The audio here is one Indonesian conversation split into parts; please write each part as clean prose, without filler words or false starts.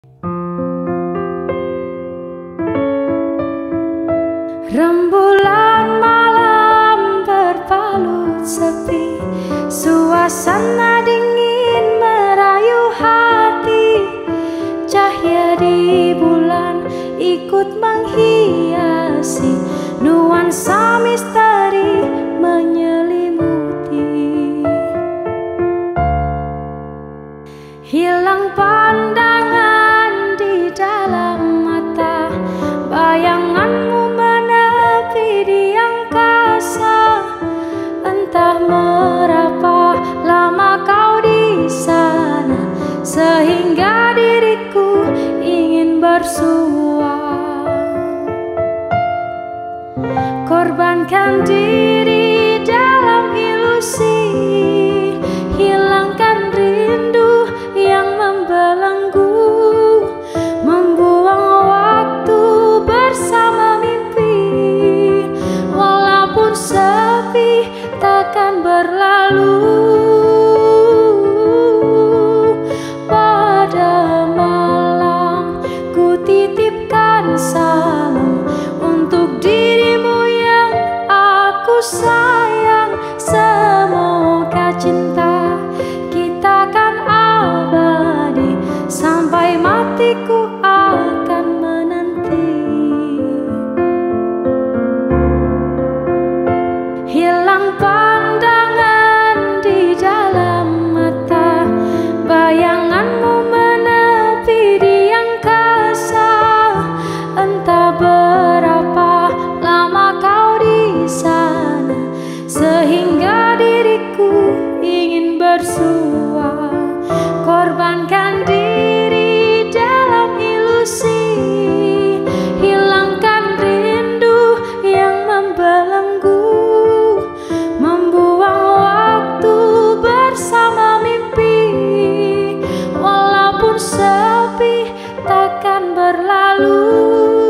Rembulan malam berbalut sepi, suasana dingin merayu hati. Cahaya di bulan ikut menghiasi, nuansa misteri menyelimuti. Hilang pandangan di dalam mata, bayanganmu menepi di angkasa. Entah berapa lama kau di sana, sehingga diriku ingin bersua. Korbankan diri dalam ilusi, hilangkan rindu yang membelenggu, membuang waktu bersama mimpi. Walaupun sepi takkan berlalu. Pada malam ku titipkan salam untuk dirimu yang aku sayang. Semoga cinta kita kan abadi, sampai matiku akan menanti. Hilang pandangan di dalam mata, bayanganmu menepi di angkasa. Entah berapa lama kau di sana, sehingga diriku ingin bersua. Korbankan diri dalam ilusi, hilangkan rindu yang membelenggu, membuang waktu bersama mimpi. Walaupun sepi takkan berlalu.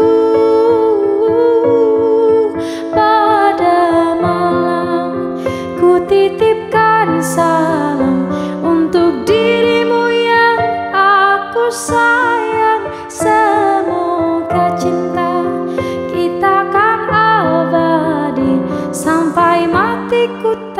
Pada malam ku titipkan salam untuk dirimu yang aku sayang. Semoga cinta kita kan abadi, sampai matiku